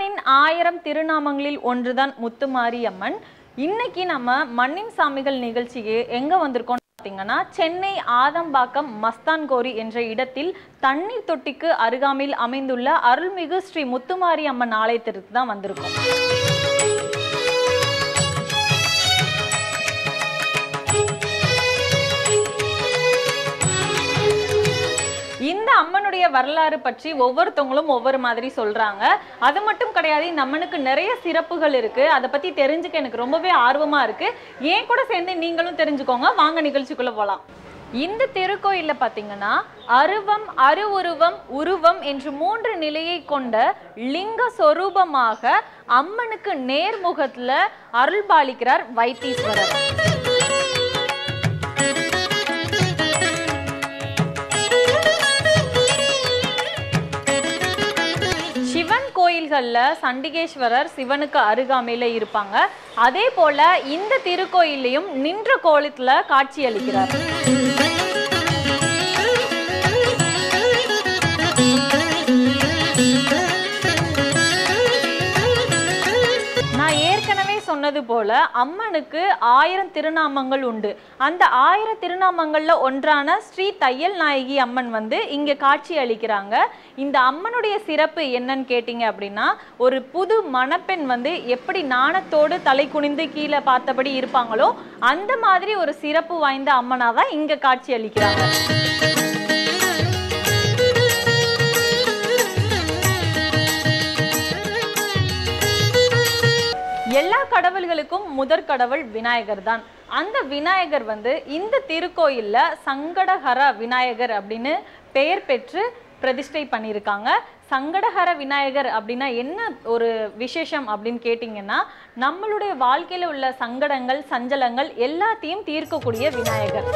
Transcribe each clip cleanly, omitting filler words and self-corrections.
அம்மனின் 1000 திருநாமங்களில் ஒன்றுதான் முத்துமாரியம்மன். இன்னைக்கு நம்ம மண்ணின் சாமிகள் நிகழ்ச்சிக்கு எங்க வந்திருக்கோம் பார்த்தீங்கன்னா, சென்னை ஆதம்பாக்கம் மஸ்தான்கோரி என்ற இடத்தில் தண்ணீர் தொட்டிக்கு அருகாமையில் அமைந்துள்ள அருள்மிகு ஸ்ரீ முத்துமாரி அம்மன் ஆலயத்திற்கு தான் வந்திருக்கோம். இந்த அம்மனுடைய வரலாறு பற்றி ஒவ்வொருத்தவங்களும் ஒவ்வொரு மாதிரி சொல்றாங்க. அது மட்டும் கிடையாது, இந்த அம்மனுக்கு நிறைய சிறப்புகள் இருக்கு. அதை பத்தி தெரிஞ்சுக்க எனக்கு ரொம்பவே ஆர்வமா இருக்கு. ஏன் கூட சேர்ந்து நீங்களும் தெரிஞ்சுக்கோங்க. வாங்க நிகழ்ச்சிக்குள்ள போலாம். இந்த திருக்கோயில்ல பாத்தீங்கன்னா அருவம், அருவுருவம், உருவம் என்று 3 நிலையை கொண்ட லிங்க சொரூபமாக அம்மனுக்கு நேர்முகத்துல அருள்பாலிக்கிறார் வைத்தீஸ்வரர். கோயில்கள்ல சண்டிகேஸ்வரர் சிவனுக்கு அருகாமையில இருப்பாங்க. அதே போல இந்த திருக்கோயிலையும் நின்ற கோலத்துல காட்சி அளிக்கிறார். நான் ஏற்கனவே சொன்னது போல அம்மனுக்கு 1000 திருநாமங்கள் உண்டு. அந்த 1000 திருநாமங்கள்ல ஒன்றான ஸ்ரீ தையல் நாயகி அம்மன் இங்க காட்சி அளிக்கிறாங்க. இந்த அம்மனுடைய சிறப்பு என்னன்னு கேட்டீங்க அப்படின்னா, ஒரு புது மணப்பெண் எப்படி நாணத்தோடு தலை குனிந்து கீழே பார்த்தபடி இருப்பாங்களோ அந்த மாதிரி ஒரு சிறப்பு வாய்ந்த அம்மனாதான் இங்க காட்சி அளிக்கிறாங்க. எல்லா கடவுள்களுக்கும் முதற் கடவுள் விநாயகர் தான். அந்த விநாயகர் இந்த திருக்கோயில்ல சங்கடஹர விநாயகர் அப்படின்னு பெயர் பெற்று பிரதிஷ்டை பண்ணியிருக்காங்க. சங்கடஹர விநாயகர் அப்படின்னா என்ன ஒரு விசேஷம் அப்படின்னு கேட்டிங்கன்னா, நம்மளுடைய வாழ்க்கையில உள்ள சங்கடங்கள், சஞ்சலங்கள் எல்லாத்தையும் தீர்க்கக்கூடிய விநாயகர்.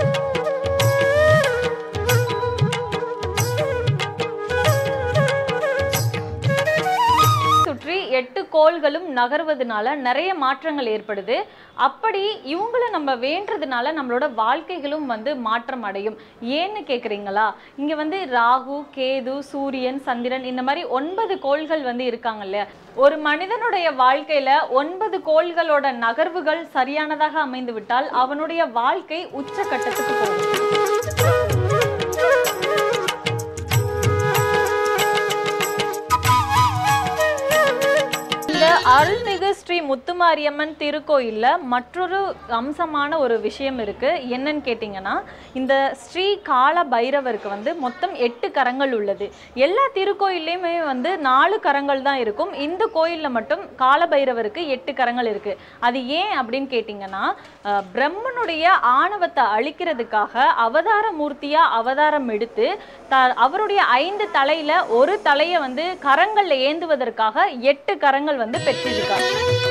சுற்றி 8 கோள்களும் நகர்வதனால நிறைய மாற்றங்கள் ஏற்படுது. அப்படி இவங்களை நம்ம வேண்டதுனால நம்மளோட வாழ்க்கைகளும் மாற்றம் அடையும். ஏன்னு கேக்குறீங்களா? இங்க ராகு, கேது, சூரியன், சந்திரன் இந்த மாதிரி 9 கோள்கள் இருக்காங்க இல்லையா? ஒரு மனிதனுடைய வாழ்க்கையில 9 கோள்களோட நகர்வுகள் சரியானதாக அமைந்து விட்டால் அவனுடைய வாழ்க்கை உச்சகட்டத்துக்கு போகும். அருள்மிகு ஸ்ரீ முத்துமாரியம்மன் திருக்கோயில்ல மற்றொரு அம்சமான ஒரு விஷயம் இருக்கு. என்னன்னு கேட்டீங்கன்னா, இந்த ஸ்ரீ கால பைரவருக்கு மொத்தம் 8 கரங்கள் உள்ளது. எல்லா திருக்கோயிலையுமே 4 கரங்கள் தான் இருக்கும். இந்த கோயில்ல மட்டும் கால பைரவருக்கு 8 கரங்கள் இருக்கு. அது ஏன் அப்படின்னு கேட்டீங்கன்னா, பிரம்மனுடைய ஆணவத்தை அழிக்கிறதுக்காக அவதார மூர்த்தியா அவதாரம் எடுத்து அவருடைய 5 தலையில ஒரு தலையை கரங்கள்ல ஏந்துவதற்காக 8 கரங்கள் பெற்றிருக்காங்க.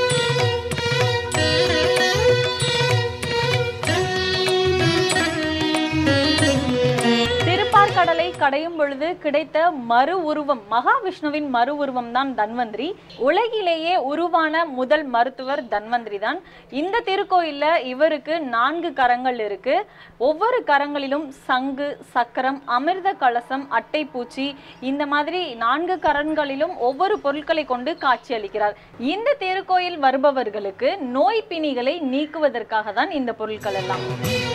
கடலை கடையும் பொழுது கிடைத்த மறு உருவம், மகாவிஷ்ணுவின் மறு உருவம் தான் தன்வந்திரி. உலகிலேயே உருவான முதல் மருத்துவர் தன்வந்திரி தான். இந்த திருக்கோயில்ல இவருக்கு 4 கரங்கள் இருக்கு. ஒவ்வொரு கரங்களிலும் சங்கு, சக்கரம், அமிர்த கலசம், அட்டைப்பூச்சி இந்த மாதிரி 4 கரங்களிலும் ஒவ்வொரு பொருட்களை கொண்டு காட்சி அளிக்கிறார். இந்த திருக்கோயில் வருபவர்களுக்கு நோய் பிணிகளை நீக்குவதற்காக தான் இந்த பொருட்கள் எல்லாம்.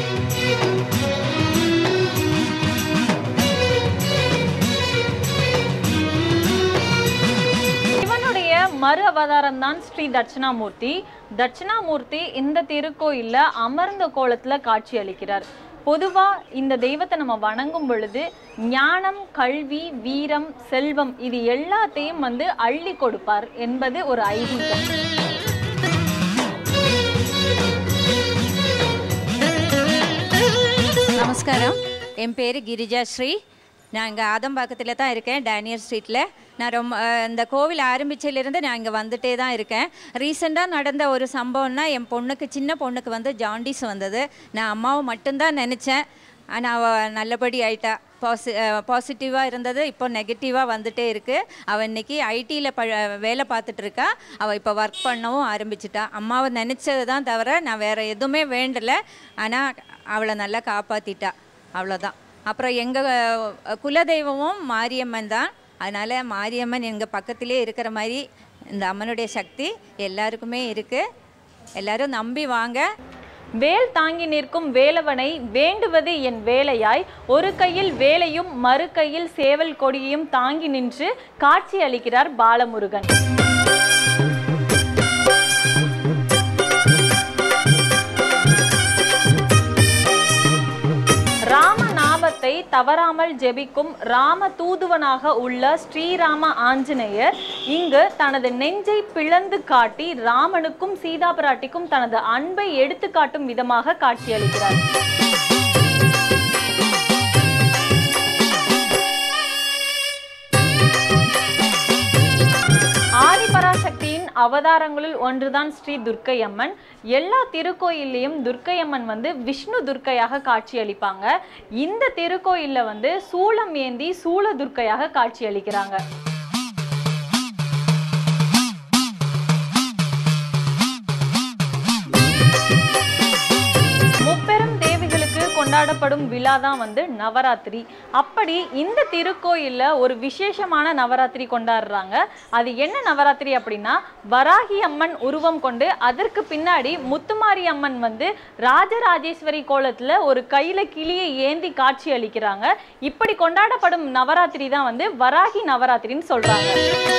மறு அவதாரம் தான் ஸ்ரீ தட்சிணாமூர்த்தி. தட்சிணாமூர்த்தி இந்த திருக்கோயில்ல அமர்ந்த கோலத்துல காட்சி அளிக்கிறார். பொதுவா இந்த தெய்வத்தை நம்ம வணங்கும் பொழுது ஞானம், கல்வி, வீரம், செல்வம் இது எல்லாத்தையும் அள்ளி கொடுப்பார் என்பது ஒரு ஐதீகம். நமஸ்காரம், என் பேரு கிரிஜா ஸ்ரீ. நான் இங்கே ஆதம்பாக்கத்தில் தான் இருக்கேன், டேனியல் ஸ்ட்ரீட்டில். நான் இந்த கோவில் ஆரம்பிச்சதுலேருந்து நான் இங்கே வந்துட்டே தான் இருக்கேன். ரீசெண்டாக நடந்த ஒரு சம்பவம்னா, என் பொண்ணுக்கு, சின்ன பொண்ணுக்கு ஜாண்டிஸ் வந்தது. நான் அம்மாவை மட்டும்தான் நினச்சேன். ஆனால் அவள் நல்லபடி ஆயிட்டா. பாசிட்டிவாக இருந்தது, இப்போ நெகட்டிவாக வந்துட்டே இருக்குது. அவள் இன்றைக்கி ஐடியில் வேலை பார்த்துட்ருக்கா. அவள் இப்போ ஒர்க் பண்ணவும் ஆரம்பிச்சிட்டா. அம்மாவை நினச்சது தான் தவிர நான் வேறு எதுவுமே வேண்டலை. ஆனால் அவளை நல்லா காப்பாற்றிட்டா, அவ்வளோதான். அப்புறம் எங்கள் குலதெய்வமும் மாரியம்மன் தான். அதனால் மாரியம்மன் எங்கள் பக்கத்திலே இருக்கிற மாதிரி இந்த அம்மனுடைய சக்தி எல்லாருக்குமே இருக்குது. எல்லோரும் நம்பி வாங்க. வேல் தாங்கி நிற்கும் வேலவனை வேண்டுவது என் வேலையாய், ஒரு கையில் வேலையும் மறு கையில் சேவல் கொடியையும் தாங்கி நின்று காட்சி அளிக்கிறார் பாலமுருகன். ராமநாமத்தை தவறாமல் ஜெபிக்கும் ராம தூதுவனாக உள்ள ஸ்ரீராம ஆஞ்சநேயர் இங்கு தனது நெஞ்சை பிளந்து காட்டி ராமனுக்கும் சீதா பிராட்டிக்கும் தனது அன்பை எடுத்து காட்டும் விதமாக காட்சியளிக்கிறார். ஆதிபராசக்தியின் அவதாரங்களில் ஒன்றுதான் ஸ்ரீ துர்க்கையம்மன். எல்லா திருக்கோயிலையும் துர்க்கையம்மன் விஷ்ணு துர்க்கையாக காட்சியளிப்பாங்க. இந்த திருக்கோயில்ல சூலம் ஏந்தி சூல துர்க்கையாக காட்சியளிக்கிறாங்க. முப்பெரும் தேவிகளுக்கு கொண்டாடப்படும் விழா தான் நவராத்திரி. அப்படி இந்த திருக்கோயில்ல ஒரு விசேஷமான நவராத்திரி கொண்டாடுறாங்க. அது என்ன நவராத்திரி அப்படின்னா, வராகி அம்மன் உருவம் கொண்டு அதற்கு பின்னாடி முத்துமாரி அம்மன் ராஜராஜேஸ்வரி கோலத்துல ஒரு கையில கிளியை ஏந்தி காட்சி அளிக்கிறாங்க. இப்படி கொண்டாடப்படும் நவராத்திரி தான் வராகி நவராத்திரின்னு சொல்றாங்க.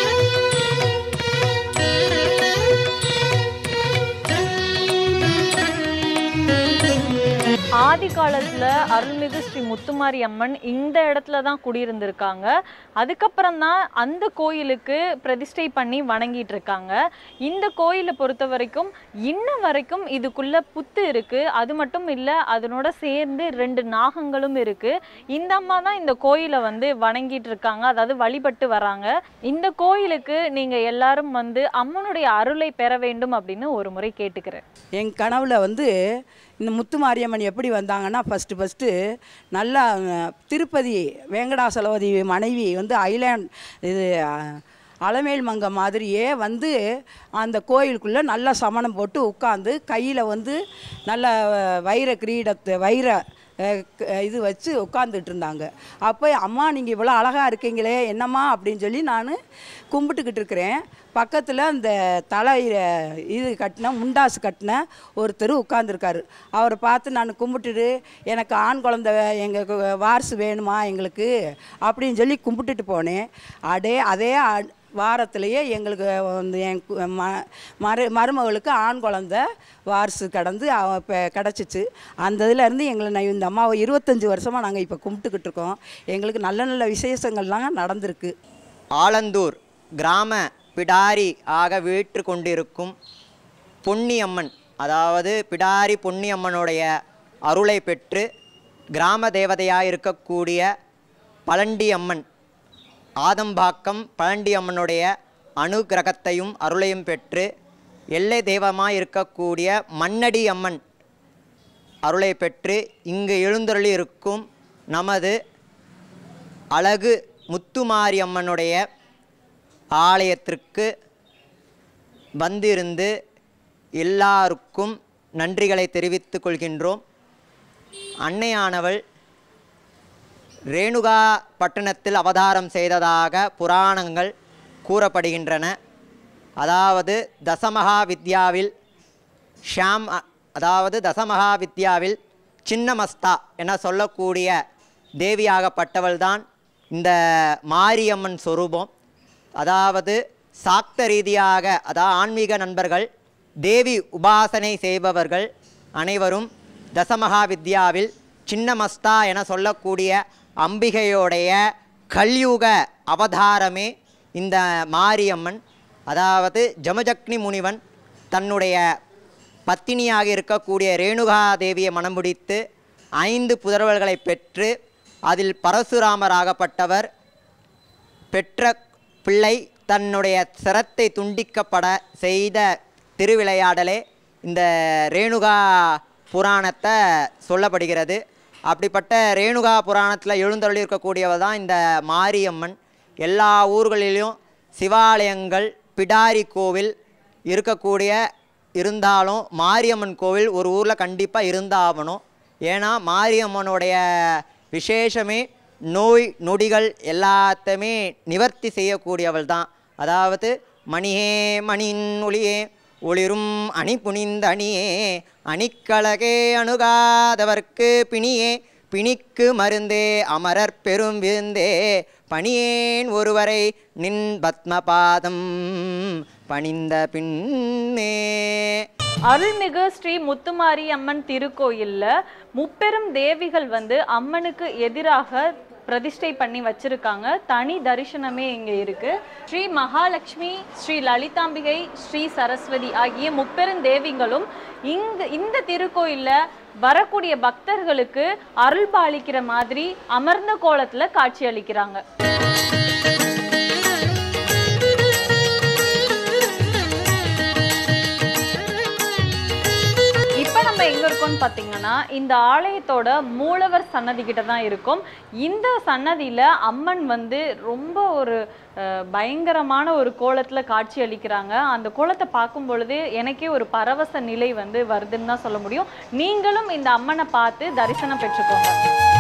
ஆதி காலத்துல அருள்மிகு ஸ்ரீ முத்துமாரி அம்மன் இந்த இடத்துல தான் குடியிருந்திருக்காங்க. அதுக்கப்புறம் தான் அந்த கோயிலுக்கு பிரதிஷ்டை பண்ணி வணங்கிட்டு இருக்காங்க. இந்த கோயிலை பொறுத்த வரைக்கும் இன்ன வரைக்கும் இதுக்குள்ள புத்து இருக்கு. அது மட்டும் இல்லை, அதனோட சேர்ந்து 2 நாகங்களும் இருக்கு. இந்த அம்மா தான் இந்த கோயிலை வணங்கிட்டு இருக்காங்க, அதாவது வழிபட்டு வராங்க. இந்த கோயிலுக்கு நீங்க எல்லாரும் அம்மனுடைய அருளை பெற வேண்டும் அப்படின்னு ஒரு முறை கேட்டுக்கிறேன். என் கனவுல இந்த முத்துமாரியம்மன் எப்படி வந்தாங்கன்னா, ஃபஸ்ட்டு நல்லா திருப்பதி வெங்கடாசலபதி மனைவி ஐலாண்ட் இது அலமேல் மங்க மாதிரியே அந்த கோயிலுக்குள்ளே நல்லா சமணம் போட்டு உட்காந்து கையில் நல்ல வைர கிரீடத்தை இது வச்சு உட்காந்துட்டு இருந்தாங்க. அப்போ அம்மா நீங்கள் இவ்வளோ அழகாக இருக்கீங்களே என்னம்மா அப்படின்னு சொல்லி நான் கும்பிட்டுக்கிட்டு இருக்கிறேன். பக்கத்தில் அந்த இது கட்டின முண்டாசு கட்டின ஒருத்தர் உட்காந்துருக்காரு. அவரை பார்த்து நான் கும்பிட்டுட்டு, எனக்கு ஆண் குழந்தை எங்களுக்கு வாரிசு வேணுமா எங்களுக்கு அப்படின்னு சொல்லி கும்பிட்டுட்டு போனேன். அதே வாரத்திலேயே எங்களுக்கு என் மருமகளுக்கு ஆண் குழந்தை வாரிசு இப்போ கிடச்சிச்சு. அந்த இதுலேருந்து எங்களை இந்த அம்மாவை 25 வருஷமாக நாங்கள் இப்போ கும்பிட்டுக்கிட்டு இருக்கோம். எங்களுக்கு நல்ல நல்ல விசேஷங்கள்லாம் நடந்திருக்கு. ஆலந்தூர் கிராம பிடாரி ஆக வீற்று கொண்டிருக்கும் பொன்னியம்மன், அதாவது பிடாரி பொன்னியம்மனுடைய அருளை பெற்று கிராம தேவதையாக இருக்கக்கூடிய பழண்டியம்மன், ஆதம்பாக்கம் பழண்டியம்மனுடைய அனுகிரகத்தையும் அருளையும் பெற்று எல்லை தெய்வமாக இருக்கக்கூடிய மண்ணடி அம்மன் அருளை பெற்று இங்கு எழுந்தருளி இருக்கும் நமது அழகு முத்துமாரி அம்மனுடைய ஆலயத்திற்கு வந்திருந்து எல்லாருக்கும் நன்றிகளை தெரிவித்துக் கொள்கின்றோம். அன்னையானவள் ரேணுகா பட்டணத்தில் அவதாரம் செய்ததாக புராணங்கள் கூறப்படுகின்றன. அதாவது தசமகா வித்யாவில் சின்னமஸ்தா என சொல்லக்கூடிய தேவியாகப்பட்டவள்தான் இந்த மாரியம்மன் சொரூபம். அதாவது சாக்த ரீதியாக, அதாவது ஆன்மீக நண்பர்கள், தேவி உபாசனை செய்பவர்கள் அனைவரும் தசமகா வித்யாவில் சின்னமஸ்தா என சொல்லக்கூடிய அம்பிகையோடைய கலியுக அவதாரமே இந்த மாரியம்மன். அதாவது ஜமஜக்னி முனிவன் தன்னுடைய பத்தினியாக இருக்கக்கூடிய ரேணுகா தேவியை மணம் முடித்து 5 புதல்வர்களை பெற்று அதில் பரசுராமராகப்பட்டவர் பெற்ற பிள்ளை தன்னுடைய சிரத்தை துண்டிக்கப்பட செய்த திருவிளையாடலே இந்த ரேணுகா புராணத்தை சொல்லப்படுகிறது. அப்படிப்பட்ட ரேணுகா புராணத்தில் எழுந்தருளி இருக்கக்கூடியவர் தான் இந்த மாரியம்மன். எல்லா ஊர்களிலும் சிவாலயங்கள், பிடாரி கோவில் இருந்தாலும் மாரியம்மன் கோவில் ஒரு ஊரில் கண்டிப்பாக இருந்தாகணும். ஏன்னா மாரியம்மனுடைய விசேஷமே நோய் நொடிகள் எல்லாத்தையுமே நிவர்த்தி செய்யக்கூடியவள் தான். அதாவது மணியே மணியின் ஒளியே ஒளிரும் அணி புனிந்த அணியே அணிக்கழகே அணுகாதவர்க்கு பிணியே பிணிக்கு மருந்தே அமரர் பெரும் விருந்தே பணியேன் ஒருவரை நின் பத்மபாதம் பணிந்த பின்னே. அருள்மிகு ஸ்ரீ முத்துமாரி அம்மன் திருக்கோயில்ல முப்பெரும் தேவிகள் வந்து அம்மனுக்கு எதிராக பிரதிஷ்டை பண்ணி வச்சிருக்காங்க. தனி தரிசனமே இங்க இருக்கு. ஸ்ரீ மகாலட்சுமி, ஸ்ரீ லலிதாம்பிகை, ஸ்ரீ சரஸ்வதி ஆகிய முப்பெரும் தேவிகளும் இந்த திருக்கோயில்ல வரக்கூடிய பக்தர்களுக்கு அருள் பாலிக்கிற மாதிரி அமர்ந்த கோலத்துல காட்சி அளிக்கிறாங்க. நம்ம எங்க இருக்கோம்னு பாத்தீங்கன்னா இந்த ஆலயத்தோட மூலவர் சன்னதி கிட்ட தான் இருக்கும். இந்த சன்னதியில அம்மன் வந்து ரொம்ப ஒரு பயங்கரமான ஒரு கோலத்துல காட்சி அளிக்கிறாங்க. அந்த கோலத்தை பார்க்கும் பொழுது எனக்கே ஒரு பரவச நிலை வந்து வருதுன்னு தான் சொல்ல முடியும். நீங்களும் இந்த அம்மனை பார்த்து தரிசனம் பெற்றுக்கோங்க.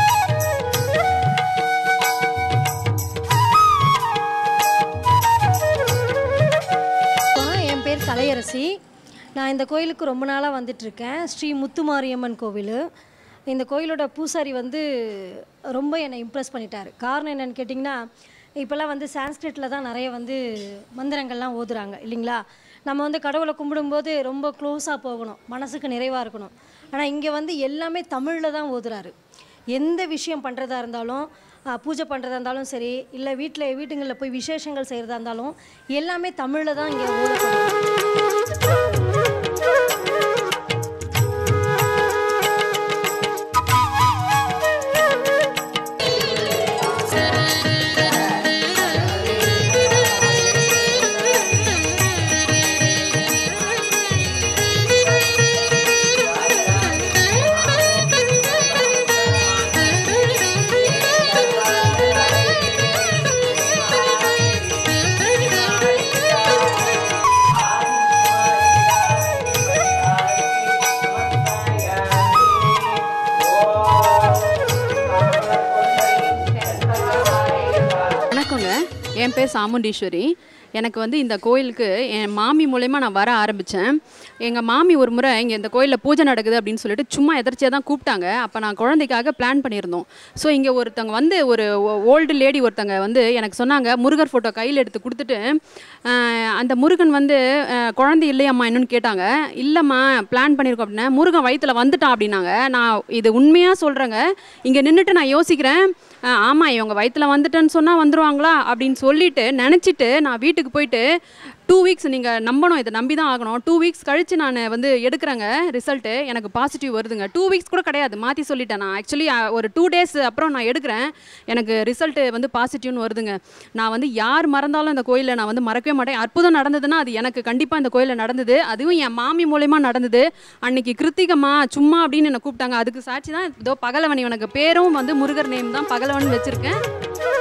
என் பேர் கலையரசி. நான் இந்த கோயிலுக்கு ரொம்ப நாளாக வந்துட்டுருக்கேன். ஸ்ரீ முத்துமாரியம்மன் கோவில். இந்த கோயிலோட பூசாரி வந்து ரொம்ப என்னை இம்ப்ரெஸ் பண்ணிட்டார். காரணம் என்னென்னு கேட்டிங்கன்னா, இப்போல்லாம் வந்து சான்ஸ்கிரிட்டில் தான் நிறைய வந்து மந்திரங்கள்லாம் ஓதுறாங்க இல்லைங்களா. நம்ம வந்து கடவுளை கும்பிடும்போது ரொம்ப க்ளோஸாக போகணும், மனசுக்கு நிறைவாக இருக்கணும். ஆனால் இங்கே வந்து எல்லாமே தமிழில் தான் ஓதுறாரு. எந்த விஷயம் பண்ணுறதா இருந்தாலும், பூஜை பண்ணுறதா இருந்தாலும் சரி, இல்லை வீட்டுங்களில் போய் விசேஷங்கள் செய்கிறதா இருந்தாலும் எல்லாமே தமிழில் தான் இங்கே ஓதப்படும். என் பேர் சாமுண்டீஸ்வரி. எனக்கு வந்து இந்த கோயிலுக்கு என் மாமி மூலயமா நான் வர ஆரம்பித்தேன். எங்கள் மாமி ஒரு முறை இங்கே இந்த கோயிலில் பூஜை நடக்குது அப்படின்னு சொல்லிட்டு சும்மா எதர்ச்சியாக தான் கூப்பிட்டாங்க. அப்போ நான் குழந்தைக்காக பிளான் பண்ணியிருந்தோம். ஸோ இங்கே ஒருத்தவங்க வந்து ஒரு ஓல்டு லேடி ஒருத்தங்க வந்து எனக்கு சொன்னாங்க, முருகர் ஃபோட்டோ கையில் எடுத்து கொடுத்துட்டு, அந்த முருகன் வந்து குழந்தை இல்லையம்மா என்னன்னு கேட்டாங்க. இல்லைம்மா பிளான் பண்ணியிருக்கோம் அப்படின்னா, முருகன் வயிற்றில் வந்துட்டான் அப்படின்னாங்க. நான் இது உண்மையாக சொல்கிறேங்க. இங்கே நின்றுட்டு நான் யோசிக்கிறேன், ஆமாம் இவங்க வயிற்றில் வந்துட்டேன்னு சொன்னால் வந்துடுவாங்களா அப்படின்னு சொல்லிட்டு நினச்சிட்டு நான் வீட்டுக்கு போயிட்டு 2 வீக்ஸ், நீங்கள் நம்பணும், இதை நம்பி தான் ஆகணும், 2 வீக்ஸ் கழித்து நான் வந்து எடுக்கிறேங்க ரிசல்ட்டு. எனக்கு பாசிட்டிவ் வருதுங்க. 2 வீக்ஸ் கூட கிடையாது, மாற்றி சொல்லிட்டேன் நான். ஆக்சுவலி ஒரு 2 டேஸ் அப்புறம் நான் எடுக்கிறேன், எனக்கு ரிசல்ட்டு வந்து பாசிட்டிவ்னு வருதுங்க. நான் வந்து யார் மறந்தாலும் இந்த கோயிலில் நான் வந்து மறக்கவே மாட்டேன். அற்புதம் நடந்ததுன்னா அது எனக்கு கண்டிப்பாக இந்த கோயிலில் நடந்தது. அதுவும் என் மாமி மூலயமா நடந்தது. அன்னைக்கு கிருத்திகம்மா சும்மா அப்படின்னு என்னை கூப்பிட்டாங்க. அதுக்கு சாட்சி தான் இதோ பகலவன். இவனுக்கு பேரும் வந்து முருகர் நேம் தான், பகலவன் வச்சுருக்கேன்.